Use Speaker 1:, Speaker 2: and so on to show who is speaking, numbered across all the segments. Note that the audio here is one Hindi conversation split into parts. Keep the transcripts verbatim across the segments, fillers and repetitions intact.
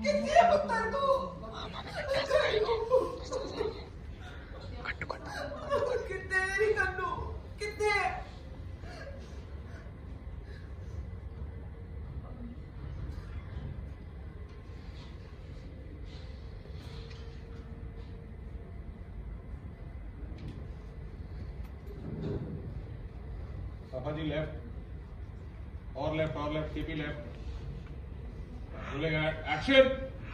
Speaker 1: कितने पुत्र तू कितने मेरी कन्नू कितने
Speaker 2: पापा जी लेफ्ट और लेफ्ट और लेफ्ट कीप लेफ्ट बोलेगा एक्शन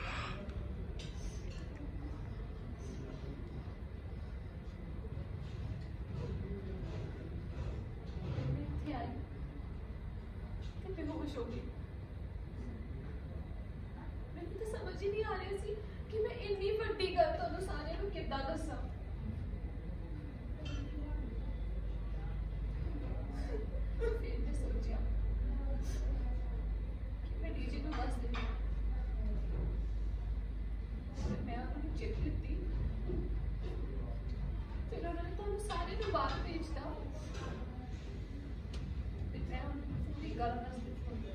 Speaker 3: ਮੈਨੂੰ ਤਾਂ ਸਮਝ ਹੀ ਨਹੀਂ ਆ ਰਿਹਾ ਸੀ ਕਿ ਮੈਂ ਇੰਨੀ ਵੱਡੀ ਗੱਲ ਤੁਹਾਨੂੰ ਸਾਰਿਆਂ ਨੂੰ ਕਿੱਦਾਂ ਦੱਸਾਂ। ਫਿਰ ਮੈਂ ਸੋਚਿਆ ਕਿ ਮੈਂ ਡੀਜੀ ਨੂੰ ਦੱਸ ਦਿੰਦੀ ਹਾਂ। ਮੈਂ ਉਹਨਾਂ ਨੂੰ ਚਿੱਠ ਦਿੱਤੀ, ਫਿਰ ਉਹਨਾਂ ਨੇ ਤੁਹਾਨੂੰ ਸਾਰਿਆਂ ਨੂੰ ਬਾਹਰ ਭੇਜਤਾ ਤੇ ਮੈਂ ਉਹਨਾਂ ਨੂੰ ਪੂਰੀ ਗੱਲ ਦੱਸ ਦਿੱਤੀ।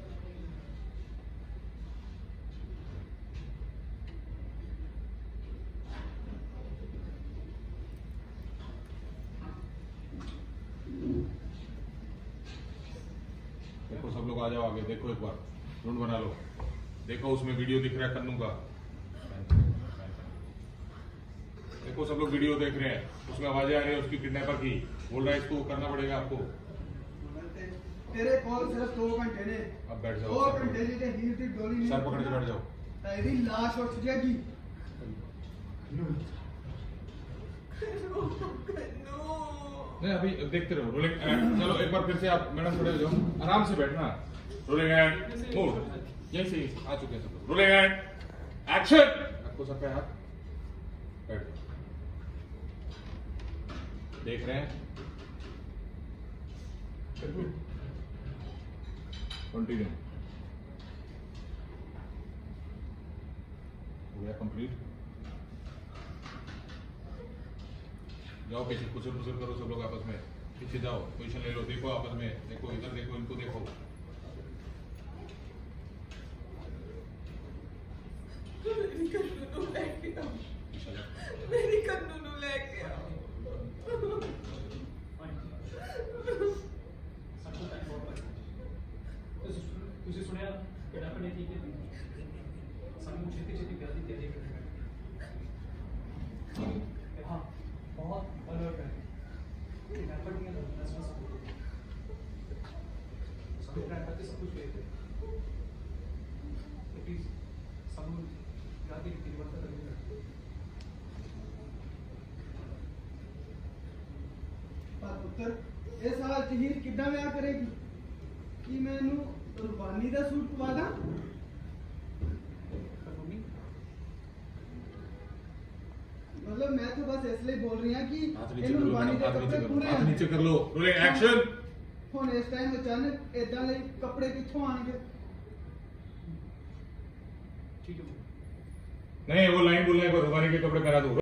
Speaker 2: देखो सब लोग आ जाओ आगे, देखो एक बार झुंड बना लो। देखो उसमें वीडियो दिख रहा है कन्नू का, देखो सब लोग वीडियो देख रहे हैं, उसमें आवाजें आ रही है उसकी किडनैपर की, बोल रहा है इसको करना पड़ेगा आपको।
Speaker 1: तेरे कॉल सिर्फ दो घंटे ने,
Speaker 2: अब बैठ जाओ,
Speaker 1: दो घंटे दी ते हीर दी गोली
Speaker 2: सर पकड़ के बैठ जाओ।
Speaker 1: तेरी लाश उठ जाएगी।
Speaker 2: नहीं अभी देखते रहो, रोलिंग एंड। चलो एक बार फिर से आप मैडम खड़े हो जाओ, आराम से बैठना। रोलिंग एंड मूव, यहीं से आ चुके हैं सब लोग। Rolling and action. आपको सर पे हाथ, बैठ जाओ। देख रहे हैं, कंटिन्यू हो गया कंप्लीट। जाओ पीछे, कुचल पुचल करो सब लोग आपस में, पीछे जाओ, पोजीशन ले लो, देखो आपस में, देखो इधर देखो, इनको देखो।
Speaker 1: मेरी कन्नू नू लेके आओ, मेरी कन्नू नू लेके आओ।
Speaker 4: तुझे सुनिया बेटा अपने ठीक है ਸਾਨੂੰ ਛੇਤੀ ਛੇਤੀ ਕਰ ਦਿੱਤੀ ਤਿਆਰੀ ਕਰਨੀ हाँ बहुत अलर्ट है एफर्ट नहीं है दस में सब सब ट्राई करके सब कुछ लेते प्लीज सब जाके परिवर्तन करेंगे।
Speaker 1: पर पुत्र इस हाल च हीर किद्दां विआह करेगी? कि मैं इनू रुबानी दा सूट पवा दा? मतलब मैं तो बस इसलिए बोल रही हूं कि इनू रुबानी दे कपड़े पूरे
Speaker 2: हाथ नीचे कर लो। Rolling action.
Speaker 1: हुण इस टाइम अचानक इदां दे कपड़े कित्थों आणगे?
Speaker 4: ठीक है
Speaker 2: नहीं वो लाइन बोलना है, रुबानी के कपड़े पहना दो।